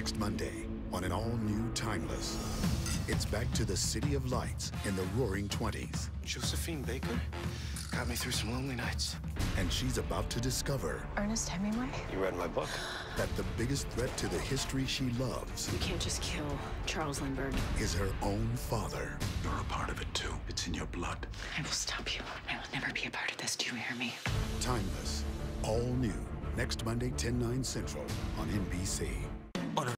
Next Monday on an all-new Timeless. It's back to the City of Lights in the Roaring '20s. Josephine Baker got me through some lonely nights. And she's about to discover Ernest Hemingway? You read my book? that the biggest threat to the history she loves You can't just kill Charles Lindbergh. is her own father. You're a part of it too. It's in your blood. I will stop you. I will never be a part of this. Do you hear me? Timeless. All new. Next Monday, 10/9 Central on NBC.